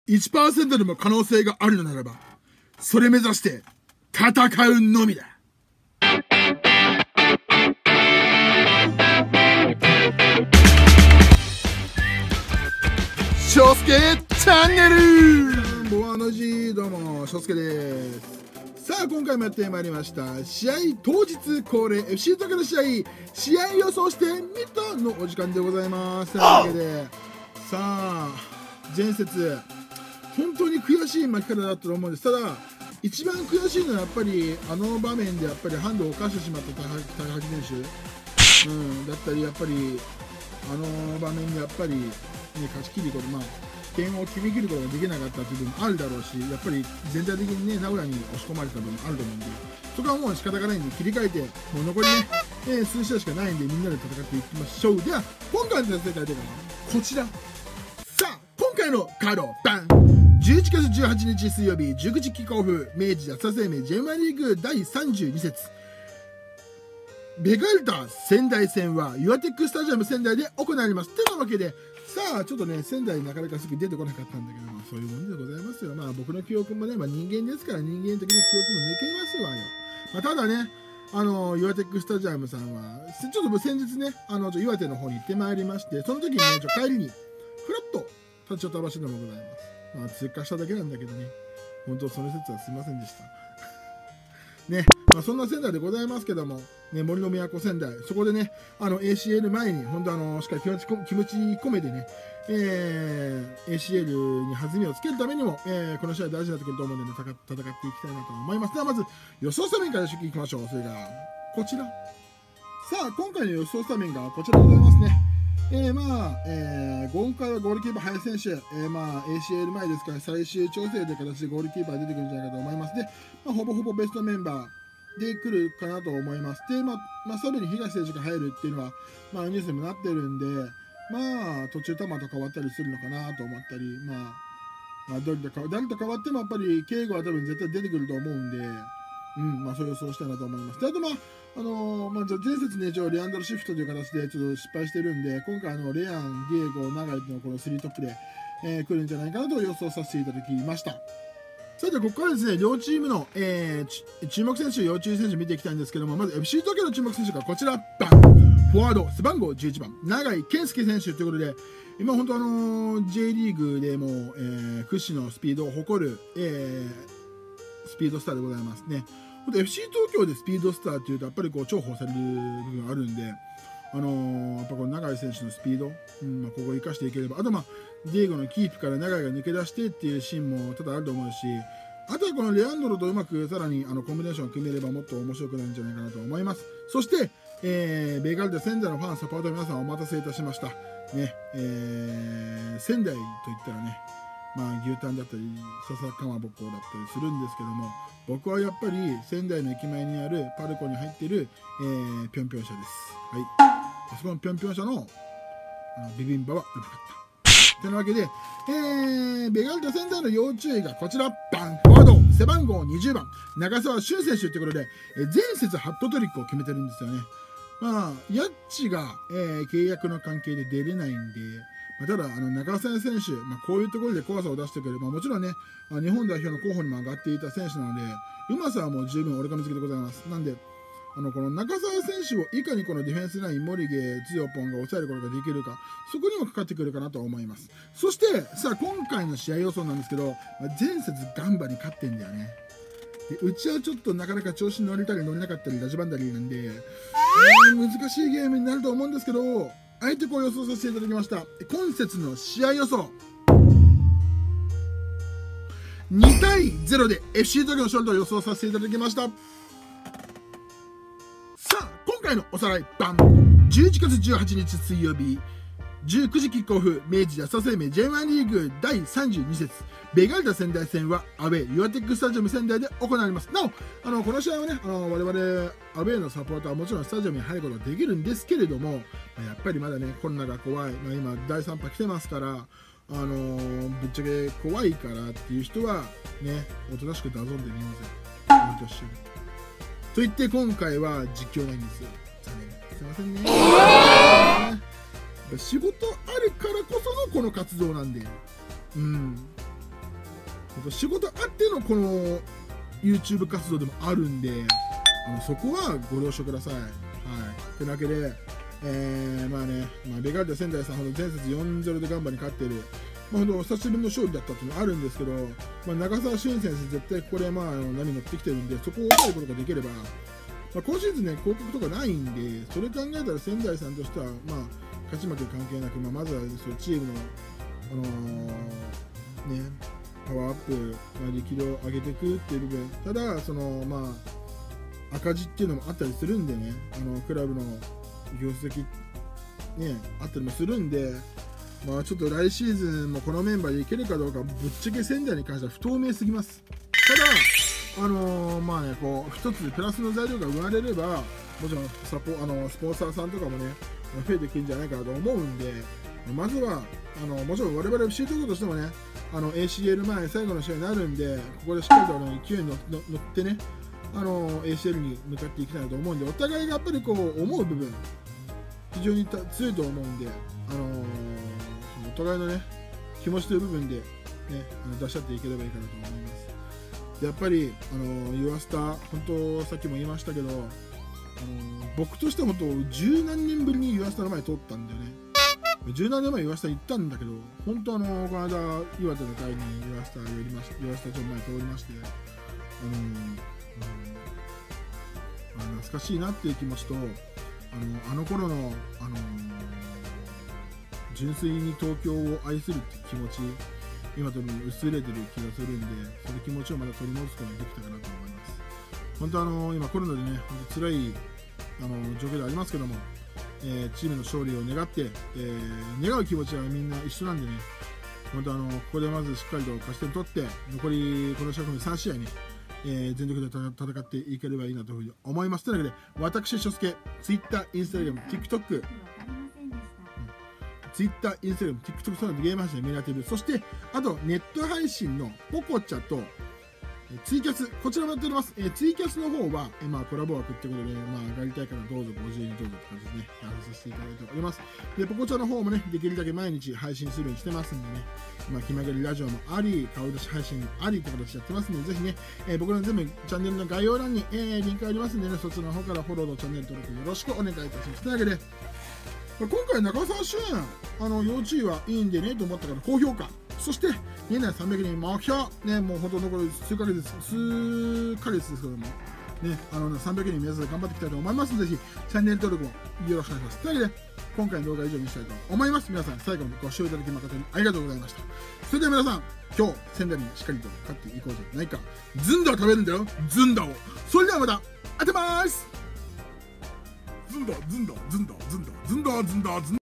1% でも可能性があるのならば、それ目指して戦うのみだ。翔介チャンネルボアノジー、どうも翔介です。さあ今回もやってまいりました。試合当日恒例 FC 東京の試合予想してみたのお時間でございます。というわけで、さあ前節本当に悔しい負け方だったと思うんです。ただ一番悔しいのはやっぱりあの場面でやっぱりハンドを犯してしまった高橋選手、だったりやっぱりあの場面でやっぱり、勝ち切ること、点を決め切ることができなかったという部分もあるだろうし、やっぱり全体的に名古屋に押し込まれた部分もあると思うんで、そこはもう仕方がないんで切り替えて、もう残り数試合しかないんでみんなで戦っていきましょう。では今回の戦いというのはこちら。さあ今回のカードバン11月18日水曜日19時キックオフ、明治安田生命 J1 リーグ第32節ベガルタ仙台戦はユアテックスタジアム仙台で行われます。てなわけで、さあちょっとね仙台なかなかすぐ出てこなかったんだけど、そういうもんでございますよ。僕の記憶もね、人間ですから人間的な記憶も抜けますわよ。ただねユアテックスタジアムさんはちょっと先日ね岩手の方に行ってまいりまして、その時にね帰りにふらっと立ち寄った場所でもございます。通過しただけなんだけどね、本当その説はすいませんでしたね。そんな仙台でございますけども、ね、森の都仙台、そこでねACL 前に本当しっかり気持ち込めてね、ACL に弾みをつけるためにも、この試合大事になってくると思うので戦っていきたいなと思います。ではまず予想スタメンからいきましょう。それがこちら。さあ今回の予想スタメンがこちらでございますね。今回はゴールキーパー林選手、ACL 前ですから最終調整という形でゴールキーパー出てくるんじゃないかと思います。で、ほぼほぼベストメンバーで来るかなと思います。で、サブに東選手が入るっていうのは、ニュースにもなってるんで、途中球と変わったりするのかなと思ったり、誰と変わってもやっぱり敬語は多分絶対出てくると思うんで、そう予想したいなと思います。で、あと前節ね、レアンドロシフトという形でちょっと失敗してるんで、今回レアン、ディエゴ、永井のこの3トップで、来るんじゃないかなと予想させていただきました。さて、ここからですね、両チームの、注目選手、要注意選手見ていきたいんですけども、まず FC 東京の注目選手がこちら、バンフォワード、背番号11番、永井健介選手ということで、今、本当J リーグでも、屈指のスピードを誇る、スピードスターでございますね。FC 東京でスピードスターっていうとやっぱり重宝される部分があるんで、やっぱこの永井選手のスピード、ここを生かしていければ、あとディエゴのキープから永井が抜け出してっていうシーンも多々あると思うし、あとはこのレアンドロとうまくさらにコンビネーションを組めればもっと面白くなるんじゃないかなと思います。そして、ベガルタ仙台のファンサポートの皆さんお待たせいたしましたね。仙台といったらね、牛タンだったり笹かまぼこだったりするんですけども、僕はやっぱり仙台の駅前にあるパルコに入っている、ぴょんぴょん社です。はい、そこのぴょんぴょん社のビビンバはうまかった。というわけで、ベガルタ仙台の要注意がこちら、バンフォワード背番号20番長澤俊選手ということで、前節ハットトリックを決めてるんですよね。ヤッチが、契約の関係で出れないんで、ただ中澤選手、こういうところで怖さを出してくれる、もちろんね日本代表の候補にも上がっていた選手なので、うまさはもう十分折り込み付けでございます。なんでこの中澤選手をいかにこのディフェンスライン森毛強ポンが抑えることができるか、そこにもかかってくるかなと思います。そしてさあ今回の試合予想なんですけど、前節ガンバに勝ってんだよね。でうちはちょっとなかなか調子に乗れたり乗れなかったりラジバンダリーなんで、難しいゲームになると思うんですけど、相手を予想させていただきました。今節の試合予想2対0で FC 東京の勝利と予想させていただきました。さあ今回のおさらい、バン11月18日水曜日19時キックオフ、明治安田生命 J1 リーグ第32節ベガルタ仙台戦はアウェーユアテックスタジアム仙台で行われます。なおこの試合はね我々アウェーのサポーターはもちろんスタジアムに入ることができるんですけれども、やっぱりまだねコロナが怖い、今第3波来てますから、ぶっちゃけ怖いからっていう人はねおとなしくダゾンで見ません。と言って今回は実況ないんですよ。すいませんね。仕事あるからこそのこの活動なんで、 仕事あってのこの YouTube 活動でもあるんで、そこはご了承ください。はい。というわけで、まあね、ベガルタ仙台さんほど前節 4-0 でガンバに勝っている、ほんと久しぶりの勝利だったっていうのはあるんですけど、長澤俊選手、絶対ここで波乗ってきてるんで、そこを抑えることができれば、今シーズンね、広告とかないんで、それ考えたら仙台さんとしては、勝ち負け関係なく、まずはそうチームの、パワーアップ、力量を上げていくっていう部分、ただ、赤字っていうのもあったりするんでね、クラブの業績、あったりもするんで、ちょっと来シーズンもこのメンバーでいけるかどうか、ぶっちゃけ仙台に関しては不透明すぎます。ただ、一つプラスの材料が生まれれば、もちろんスポンサーさんとかもね、増えていくんじゃないかなと思うんで、まずは、もちろん我々 FC 東京としてもね、ACL 前最後の試合になるんで、ここでしっかりと勢いに乗ってね、ACL に向かっていきたいと思うんで、お互いがやっぱり思う部分、非常に強いと思うんで、お互いのね、気持ちという部分で、ね、出し合っていければいいかなと思います。でやっぱり、ユアスタ、本当、さっきも言いましたけど、僕としては本当、十何年ぶりにユアスタの前通ったんだよね。十何年前、ユアスタ行ったんだけど、本当、この間、岩手の会にユアスタ町の前通りまして、懐かしいなっていう気持ちと、あの頃の、純粋に東京を愛するっていう気持ち、今とも薄れてる気がするんで、その気持ちをまた取り戻すことができたかなと思います。本当今コロナでね、本当辛い状況でありますけども、チームの勝利を願って、願う気持ちはみんな一緒なんでね、本当ここでまずしっかりと勝ち点取って、残りこの試合3試合に、全力で戦っていければいいなというふうに思います。というわけで、私、しょすけ、Twitter、Instagram、TikTok、Twitter、Instagram、TikTok、そうなんでゲーム配信でメラティブ、そして、あと、ネット配信のポコチャと、ツイキャス、こちらもやっております。ツイキャスの方は、コラボ枠ってことで、上がりたいからどうぞ、ご自由にどうぞって感じでね、やらさせていただいております。で、ポコチャの方もね、できるだけ毎日配信するようにしてますんでね、気まぐれラジオもあり、顔出し配信もありって形でやってますんで、ぜひね、僕の全部チャンネルの概要欄に、リンクありますんでね、そちらの方からフォローとチャンネル登録よろしくお願いいたします。というわけで、今回中澤主演、要注意はいいんでねと思ったから高評価。そして、年内300人目標、ね、もう本当残り数ヶ月ですけども、ね、300人目指して頑張っていきたいと思いますので、ぜひ、チャンネル登録もよろしくお願いします。というわけで、今回の動画は以上にしたいと思います。皆さん、最後までご視聴いただき誠にありがとうございました。それでは皆さん、今日、仙台にしっかりと勝っていこうじゃないか。ずんだを食べるんだよ、ずんだを。それではまた、当てます。ずんだ。